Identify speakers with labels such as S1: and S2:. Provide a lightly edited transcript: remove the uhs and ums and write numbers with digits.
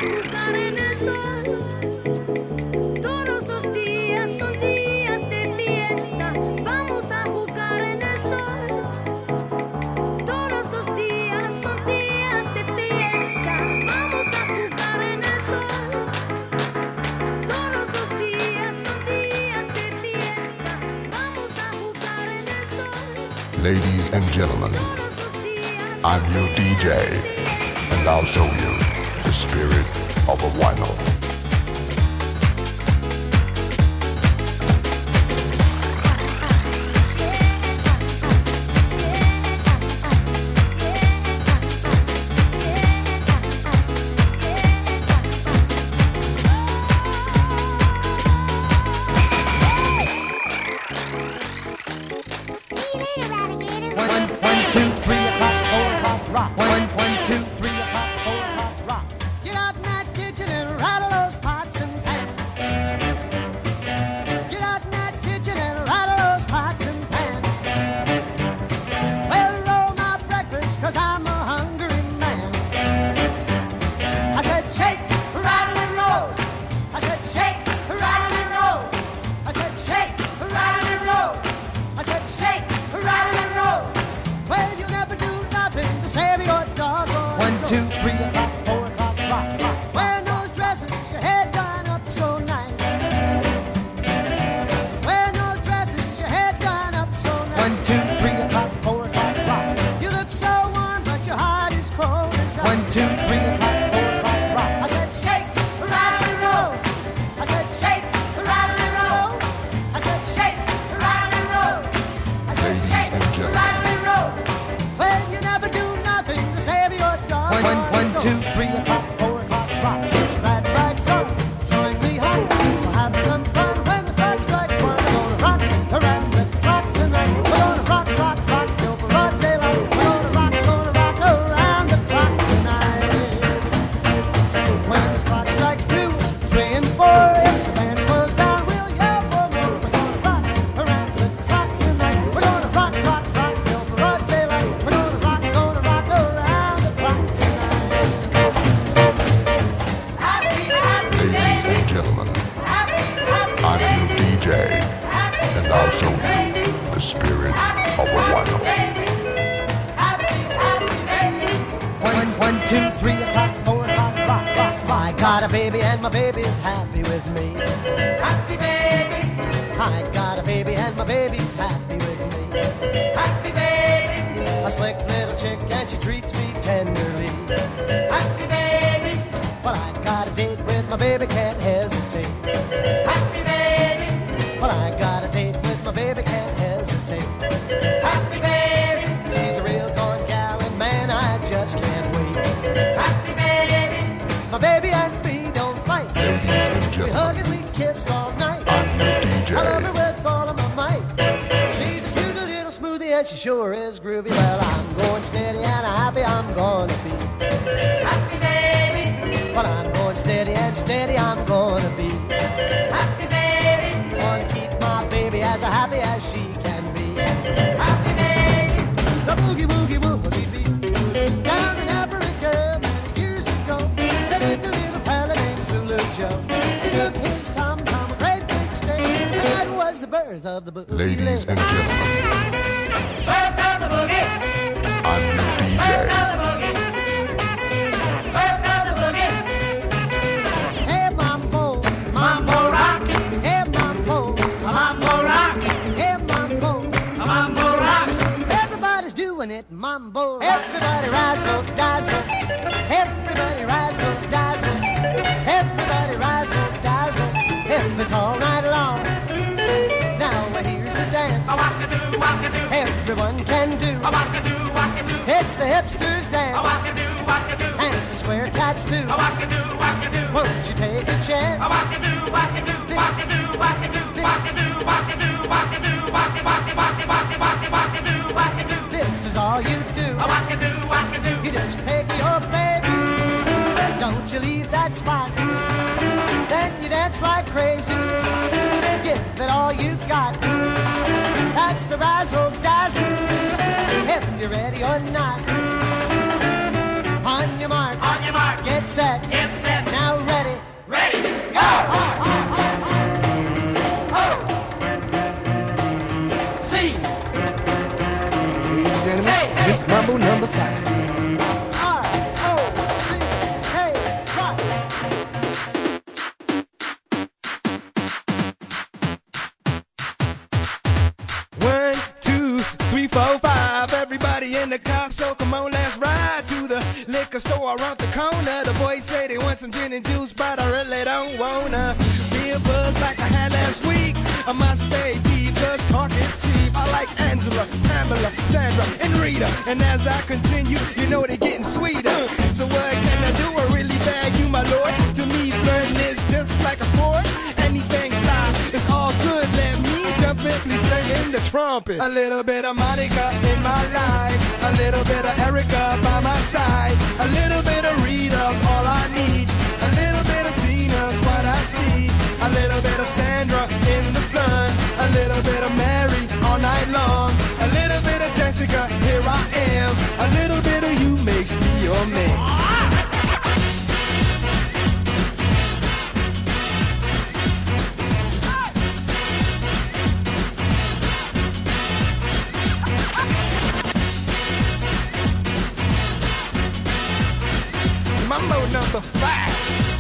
S1: jugar en el sol. Todos los días son días de fiesta. Vamos a jugar en el sol. Todos los días son días de fiesta. Vamos a jugar en el sol. Todos los días son días de fiesta. Vamos a jugar en el sol.
S2: Ladies and gentlemen, I'm your DJ, and I'll show you the spirit of a vinyl.
S3: She sure is groovy. Well, I'm going steady and happy I'm gonna be. Happy baby. Well, I'm going steady and steady I'm gonna be. Happy baby. Wanna keep my baby as happy as she can be. Happy baby. The boogie woogie woogie beat down in Africa many years ago. They lived a little fella named Zulu Joe. He took his tom-tom a great big stick, and that was the birth of the boogie.
S2: Ladies and gentlemen,
S1: Birth of the boogie.
S2: I'm your DJ.
S1: Birth of the boogie. Birth of the boogie.
S3: Hey mambo,
S1: Mambo rock.
S3: hey mambo,
S1: Mambo rock.
S3: hey mambo.
S1: Mambo rock.
S3: Everybody's doing it, mambo. Everybody razzle dazzle. Everybody razzle dazzle. Everybody razzle dazzle. If it's all night long. Now here's a dance.
S1: Waka-doo, waka-doo.
S3: Everyone can do.
S1: Waka-doo, waka-doo.
S3: It's the hipsters dance.
S1: Waka-doo, waka-doo.
S3: And the square cats too.
S1: Waka-doo, waka-doo.
S3: Won't you take a chance?
S1: Waka-doo, waka-doo. Waka-doo, waka-doo. Waka-doo, waka-doo. Waka-doo, waka-doo. Waka-doo,
S3: This is all you do.
S1: waka-doo, waka-doo.
S3: You just take your baby. Don't you leave that spot. Then you dance like crazy. Give it all you got. That's the razzle dazzle. If you're ready or not. On your mark.
S1: On your mark.
S3: Get set.
S1: Get set.
S3: Now
S4: Mambo number 5.
S3: R-O-C, hey, rock.
S4: 1, 2, 3, 4, 5. Everybody in the car, so come on, let's ride to the liquor store around the corner. The boys say they want some gin and juice, but I really don't wanna be a buzz like I had last week. I must stay deep, cause talk is cheap. I like Angela, Pamela, Sandra, and Rita. And as I continue, you know they're getting sweeter. So what can I do? I really bag you, my lord. To me, flirting is just like a sport. Anything fly, it's all good. Let me jump in, please sing in the trumpet. A little bit of Monica in my life, a little bit of Erica by my side, a little bit of Rita's all I need, a little bit of Tina's what I see, a little bit of Sandra in the sun, a little bit of Mary all night long, a little bit of Jessica, here I am, a little bit of you makes me your man. Mambo number 5.